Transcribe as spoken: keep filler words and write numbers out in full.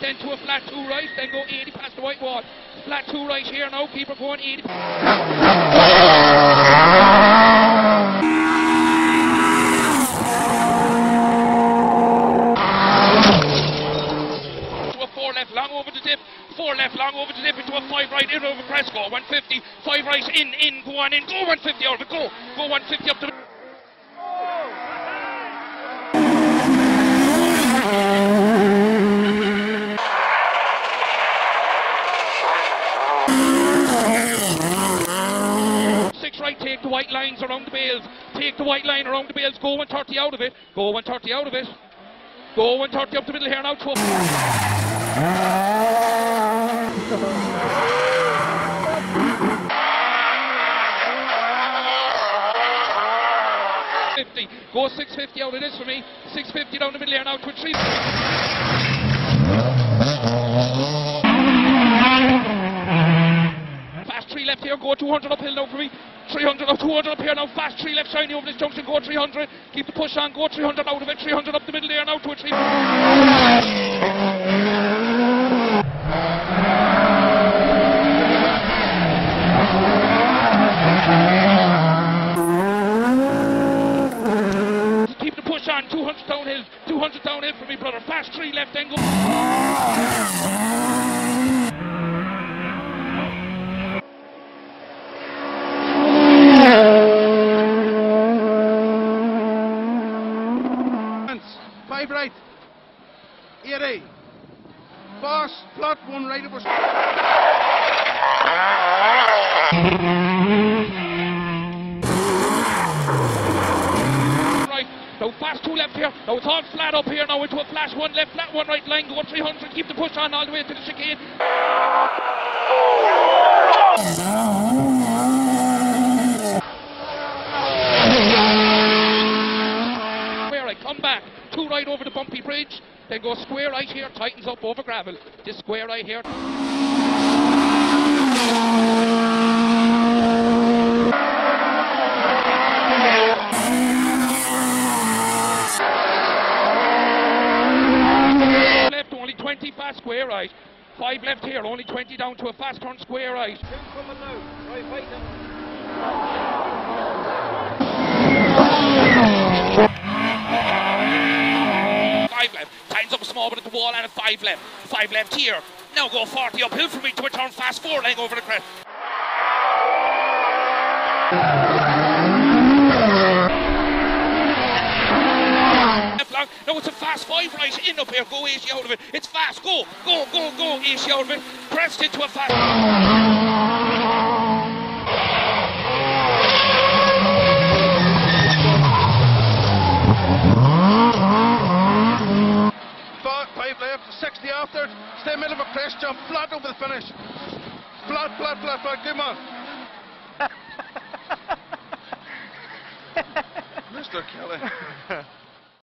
then to a flat two right, then go eighty past the white wall. Flat two right here now, keep her going eighty. Four left long over the dip, four left long over the dip into a five right in over crest, go one fifty, five right in, in, go on in, go one fifty out of it, go, go one fifty up to the... Six right, take the white lines around the bales, take the white line around the bales, go one thirty out of it, go one thirty out of it, go one thirty up the middle here now, twelve. fifty. Go six fifty out of this for me. six fifty down the middle here now to a three. Fast three left here. Go two hundred uphill now for me. three hundred up, two hundred up here now. Fast three left shiny over this junction. Go three hundred. Keep the push on. Go three hundred out of it. three hundred up the middle there now to a three. Keep the push on. two hundred downhill. two hundred downhill for me, brother. Fast three left, then go. Five right, eighty, fast, flat, one right over. Right, now fast two left here, now it's all flat up here now into a flash one left, flat one right line, go three hundred, keep the push on all the way to the chicane. Come back, two right over the bumpy bridge, then go square right here, tightens up over gravel. This square right here. Left, only twenty fast square right. Five left here, only twenty down to a fast turn square right. Two coming now, right, right now. Five left, tightens up small but at the wall and a five left. Five left here. Now go forty uphill for me to a turn fast four leg over the crest. Left long. No, it's a fast five right in up here. Go eighty out of it. It's fast. Go, go, go, go. eighty out of it. Crest into a fast. sixty after, stay middle of a crest jump, flat over the finish. Flat, flat, flat, flat, good man. Mister Kelly.